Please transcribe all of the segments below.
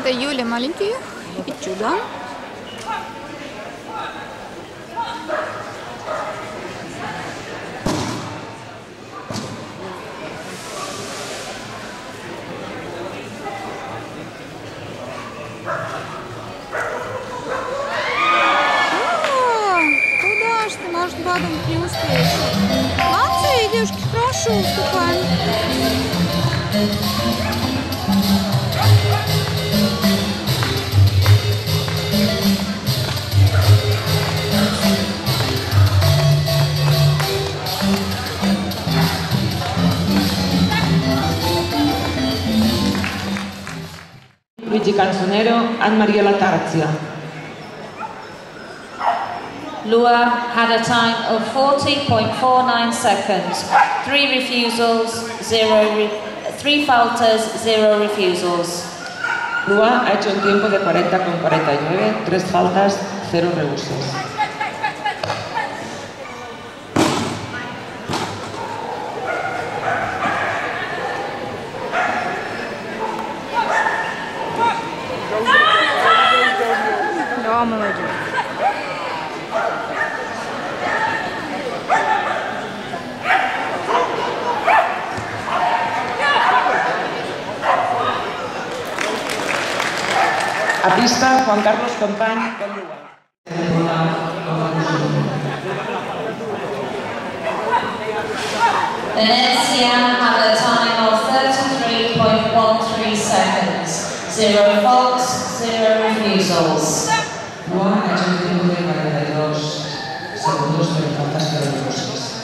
Это Юля маленький и чудо. Куда ж ты? Может, потом не успеешь. Молодцы, девушки, хорошо уступаем. Luigi Canzonero and Mariela Tarzia. Lua had a time of 40.49 seconds, 3 refusals, 3 faltas, 0 refusals. Lua ha hecho un tiempo de 40,49, 3 faltas, 0 rebuses. Да, молодец. A pista, Juan Carlos Company con Lua. Venezia had a time of 33.13 seconds, 0 faults, 0 refusals. Lua ha hecho un tiempo de 42 segundos, 0 faltas, 0 rebuses.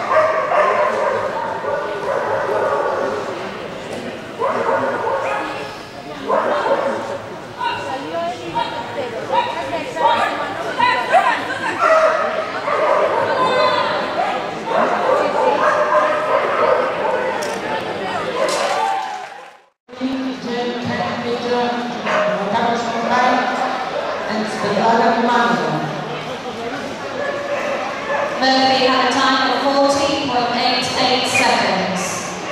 Murphy had a time of 40.88 seconds.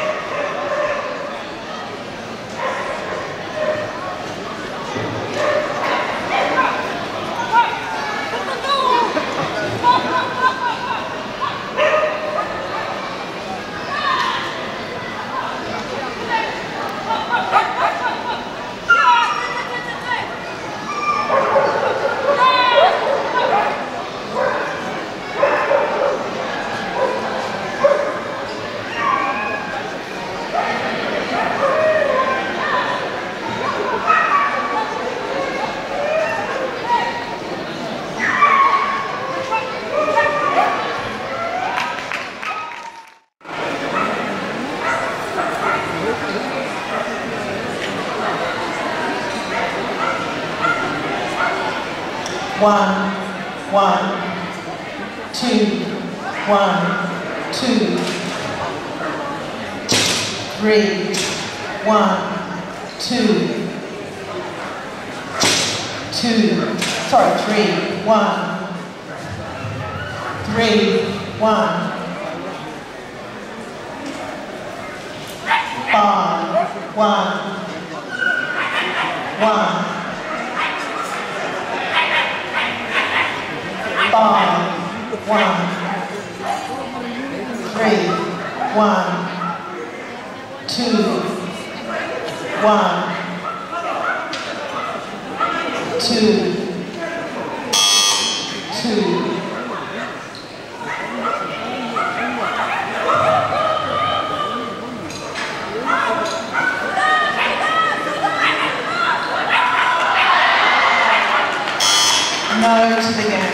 One, 2, 1, 2, 3, 1, 2, 2, sorry, 3, 1, 3, 1, 5, 1, 1, 5, 1, 3, 1, 2, 1, 2, 2. No to the game.